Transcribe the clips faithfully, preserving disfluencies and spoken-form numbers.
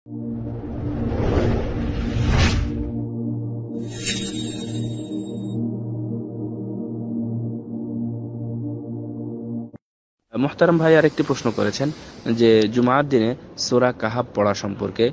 মুহতারাম ভাই আরেকটি প্রশ্ন করেছেন যে জুমার দিনে সূরা কাহাফ পড়া সম্পর্কে।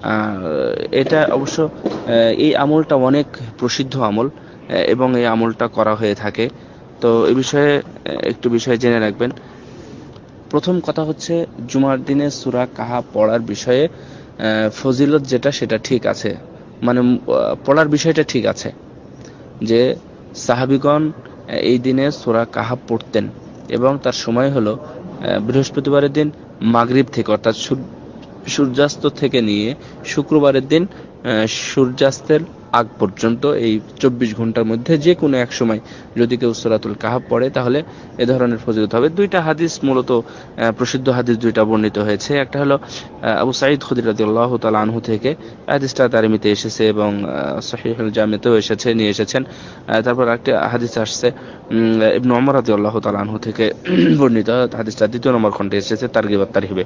এটা অবশ্য এই আমলটা অনেক প্রসিদ্ধ আমল এবং এই আমলটা করা হয়ে থাকে। তো এই বিষয়ে একটু বিষয় জেনে রাখবেন। প্রথম কথা হচ্ছে জুমার দিনে সূরা কাহাফ পড়ার বিষয়ে ফজিলত যেটা সেটা ঠিক আছে, মানে পড়ার বিষয়টা ঠিক আছে যে সাহাবীগণ এই দিনে সূরা কাহাফ পড়তেন এবং তার সময় হলো বৃহস্পতিবারের দিন মাগরিব থেকে, অর্থাৎ সূর্যাস্ত থেকে নিয়ে শুক্রবারের দিন সূর্যাস্তের আগ পর্যন্ত এই চব্বিশ ঘন্টার মধ্যে যে কোনো এক সময় যদি কেউ সূরাতুল কাহাফ পড়ে তাহলে এ ধরনের ফজিলত হবে। দুইটা হাদিস মূলত প্রসিদ্ধ হাদিস দুইটা বর্ণিত হয়েছে। একটা হলো আবু সাঈদ খুদরি রাদিয়াল্লাহু তাআলা আনহু থেকে, হাদিসটা তারমিতে এসেছে এবং সহিহুল জামিতেও এসেছে, নিয়ে এসেছেন। তারপর একটা হাদিস আসছে ইবনে ওমর রাদিয়াল্লাহু তাআলা আনহু থেকে বর্ণিত, হাদিসটা দ্বিতীয় নম্বর খণ্ডে এসেছে তারগিব ওয়াত তারহিবে।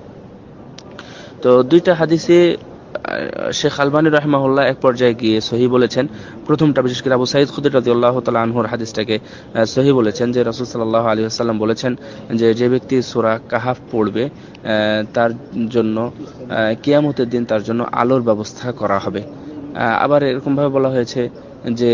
তো দুইটা হাদিসে শেখ আলবানী রাহিমাহুল্লাহ এক পর্যায়ে গিয়ে সহিহ বলেছেন। প্রথমটা বিশেষ করে আবু সাঈদ খুদরি রাদিয়াল্লাহু তাআলা আনহুর হাদিসটাকে সহিহ বলেছেন যে রাসূল সাল্লাল্লাহু আলাইহি ওয়াসাল্লাম বলেছেন যে যে ব্যক্তি সূরা কাহাফ পড়বে তার জন্য কিয়ামতের দিন তার জন্য আলোর ব্যবস্থা করা হবে। আবার এরকম ভাবে বলা হয়েছে যে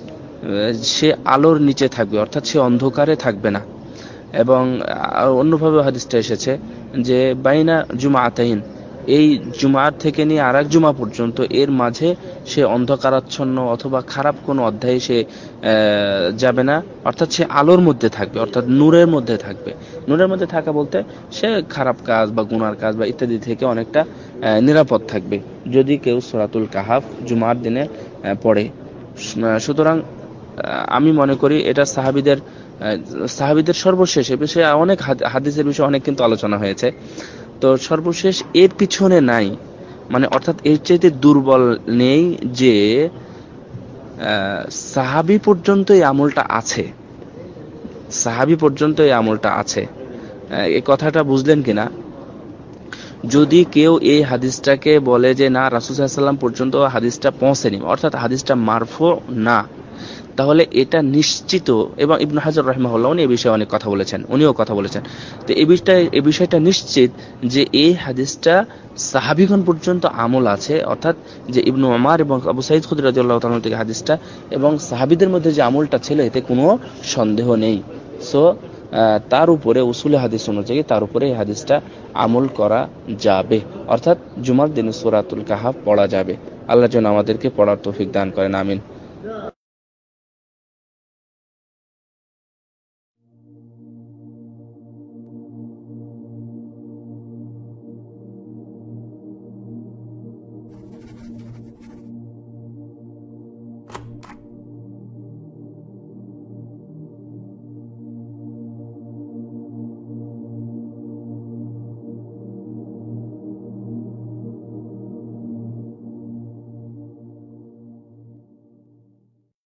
সে আলোর নিচে থাকবে, অর্থাৎ সে অন্ধকারে থাকবে না। এবং অন্যভাবে হাদিসটা এসেছে যে বাইনা জুমাআতাইন, এই জুমার থেকে নিয়ে আর এক জুমা পর্যন্ত এর মাঝে সে অন্ধকারাচ্ছন্ন অথবা খারাপ কোনো অধ্যায়ে সে যাবে না, অর্থাৎ সে আলোর মধ্যে থাকবে, অর্থাৎ নূরের মধ্যে থাকবে। নূরের মধ্যে থাকা বলতে সে খারাপ কাজ বা গুনার কাজ বা ইত্যাদি থেকে অনেকটা নিরাপদ থাকবে যদি কেউ সূরাতুল কাহাফ জুমার দিনে পড়ে। সুতরাং আমি মনে করি এটা সাহাবীদের সাহাবীদের সর্বশেষ, এ বিষয়ে অনেক হাদিসের বিষয়ে অনেক কিন্তু আলোচনা হয়েছে। তো সর্বশেষ এর পিছনে নাই, মানে অর্থাৎ এর চাইতে দুর্বল নেই যে সাহাবী পর্যন্ত এই আমলটা আছে, সাহাবী পর্যন্ত এই আমলটা আছে। এই কথাটা বুঝলেন কিনা? যদি কেউ এই হাদিসটাকে বলে যে না রাসূল সাল্লাল্লাহু আলাইহি ওয়াসাল্লাম পর্যন্ত হাদিসটা পৌঁছেনি, অর্থাৎ হাদিসটা মারফু না, তাহলে এটা নিশ্চিত, এবং ইবনে হাজার রাহিমাহুল্লাহ উনি এই বিষয়ে অনেক কথা বলেছেন, উনিও কথা বলেছেন। তো এই বিষয়টা এই বিষয়টা নিশ্চিত যে এই হাদিসটা সাহাবীগণ পর্যন্ত আমল আছে, অর্থাৎ যে ইবনে ওমর এবং আবু সাঈদ খুদরি রাদিয়াল্লাহু তাআলা থেকে হাদিসটা এবং সাহাবীদের মধ্যে যে আমলটা ছিল এতে কোনো সন্দেহ নেই। সো তার উপরে উসুলে হাদিস অনুযায়ী তার উপরে এই হাদিসটা আমল করা যাবে, অর্থাৎ জুমার দিনে সূরাতুল কাহাফ পড়া যাবে। আল্লাহ যেন আমাদেরকে পড়ার তৌফিক দান করেন, আমিন।